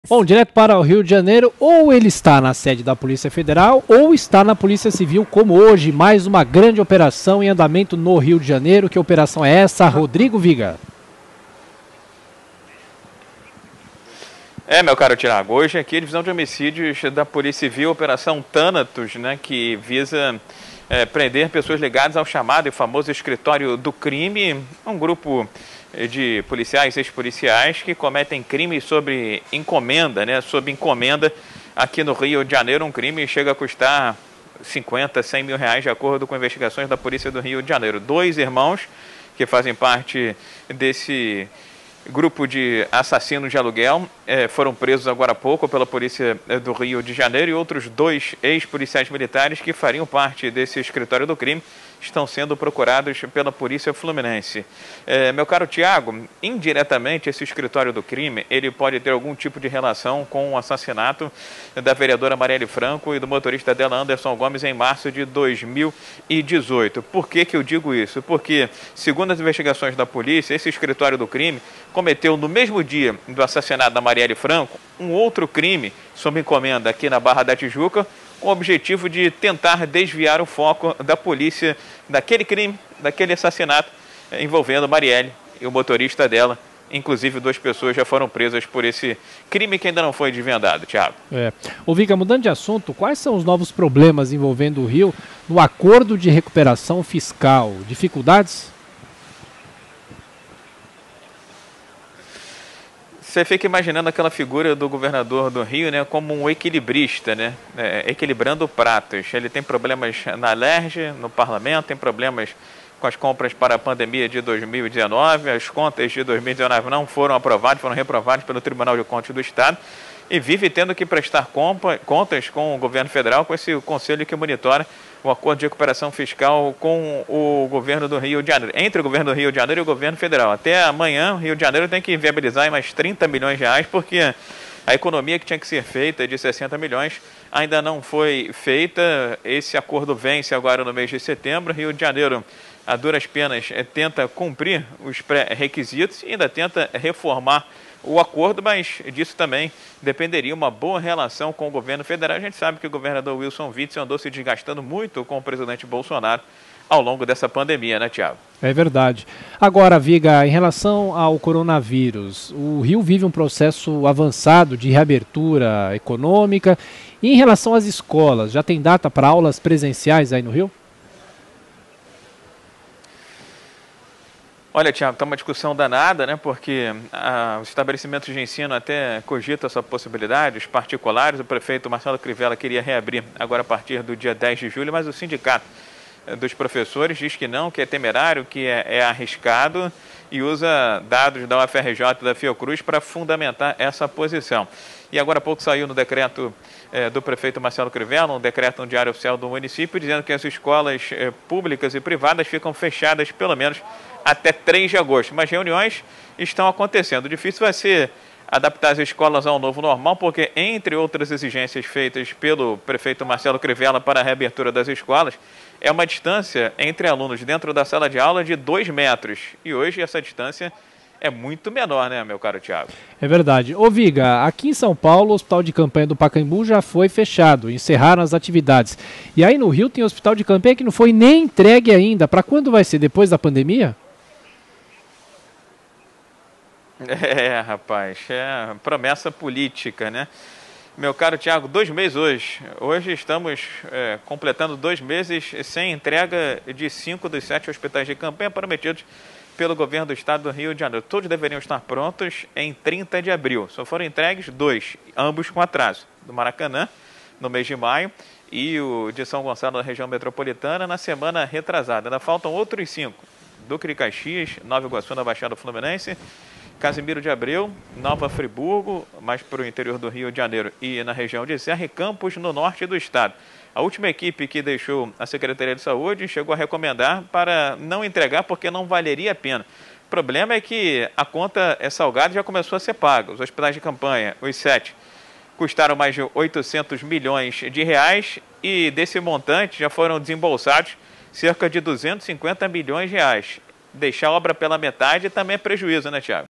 Bom, direto para o Rio de Janeiro, ou ele está na sede da Polícia Federal ou está na Polícia Civil, como hoje, mais uma grande operação em andamento no Rio de Janeiro. Que operação é essa, Rodrigo Viga? Meu caro Tiago, hoje aqui a divisão de homicídios da Polícia Civil, Operação Thanatos, que visa prender pessoas ligadas ao chamado e famoso escritório do crime, um grupo de policiais, ex-policiais, que cometem crimes sob encomenda, sob encomenda aqui no Rio de Janeiro. Um crime chega a custar 50, 100 mil reais, de acordo com investigações da Polícia do Rio de Janeiro. Dois irmãos que fazem parte desse grupo de assassinos de aluguel foram presos agora há pouco pela Polícia do Rio de Janeiro, e outros dois ex-policiais militares que fariam parte desse escritório do crime estão sendo procurados pela Polícia Fluminense. Meu caro Tiago, indiretamente esse escritório do crime, ele pode ter algum tipo de relação com o assassinato da vereadora Marielle Franco e do motorista dela, Anderson Gomes, em março de 2018. Por que eu digo isso? Porque, segundo as investigações da polícia, esse escritório do crime cometeu no mesmo dia do assassinato da Marielle Franco um outro crime sob encomenda aqui na Barra da Tijuca, com o objetivo de tentar desviar o foco da polícia daquele crime, daquele assassinato envolvendo Marielle e o motorista dela. Inclusive, duas pessoas já foram presas por esse crime que ainda não foi desvendado, Thiago. Ô Viga, mudando de assunto, quais são os novos problemas envolvendo o Rio no acordo de recuperação fiscal? Dificuldades? Você fica imaginando aquela figura do governador do Rio, como um equilibrista, equilibrando pratos. Ele tem problemas na LERJ, no parlamento, tem problemas com as compras para a pandemia de 2019, as contas de 2019 não foram aprovadas, foram reprovadas pelo Tribunal de Contas do Estado, e vive tendo que prestar contas com o governo federal, com esse conselho que monitora o acordo de recuperação fiscal com o governo do Rio de Janeiro, entre o governo do Rio de Janeiro e o governo federal. Até amanhã, o Rio de Janeiro tem que viabilizar mais 30 milhões de reais, porque a economia que tinha que ser feita de 60 milhões ainda não foi feita. Esse acordo vence agora no mês de setembro. Rio de Janeiro, a duras penas, tenta cumprir os pré-requisitos e ainda tenta reformar o acordo, mas disso também dependeria uma boa relação com o governo federal. A gente sabe que o governador Wilson Witzel andou se desgastando muito com o presidente Bolsonaro ao longo dessa pandemia, Tiago? É verdade. Agora, Viga, em relação ao coronavírus, o Rio vive um processo avançado de reabertura econômica. E em relação às escolas, já tem data para aulas presenciais aí no Rio? Olha, Tiago, está uma discussão danada, porque os estabelecimentos de ensino até cogitam essa possibilidade, os particulares. O prefeito Marcelo Crivella queria reabrir agora a partir do dia 10 de julho, mas o sindicato dos professores diz que não, que é temerário, que é arriscado, e usa dados da UFRJ e da Fiocruz para fundamentar essa posição. E agora há pouco saiu no decreto do prefeito Marcelo Crivella, um decreto no Diário Oficial do município, dizendo que as escolas públicas e privadas ficam fechadas pelo menos até 3 de agosto. Mas reuniões estão acontecendo. O difícil vai ser adaptar as escolas ao novo normal, porque, entre outras exigências feitas pelo prefeito Marcelo Crivella para a reabertura das escolas, é uma distância entre alunos dentro da sala de aula de 2 metros. E hoje essa distância é muito menor, meu caro Tiago? É verdade. Ô Viga, aqui em São Paulo, o hospital de campanha do Pacaembu já foi fechado, encerraram as atividades. E aí no Rio tem o hospital de campanha que não foi nem entregue ainda. Para quando vai ser? Depois da pandemia? Rapaz, é promessa política, Meu caro Tiago, 2 meses hoje. Hoje estamos completando 2 meses sem entrega de 5 dos 7 hospitais de campanha prometidos pelo governo do estado do Rio de Janeiro. Todos deveriam estar prontos em 30 de abril. Só foram entregues 2, ambos com atraso. Do Maracanã, no mês de maio, e o de São Gonçalo, na região metropolitana, na semana retrasada. Ainda faltam outros 5. Duque de Caxias, Nova Iguaçu, na Baixada Fluminense, Casimiro de Abreu, Nova Friburgo, mais para o interior do Rio de Janeiro e na região de Serra, e Campos, no norte do estado. A última equipe que deixou a Secretaria de Saúde chegou a recomendar para não entregar porque não valeria a pena. O problema é que a conta é salgada e já começou a ser paga. Os hospitais de campanha, os 7, custaram mais de 800 milhões de reais, e desse montante já foram desembolsados cerca de 250 milhões de reais. Deixar a obra pela metade também é prejuízo, Tiago?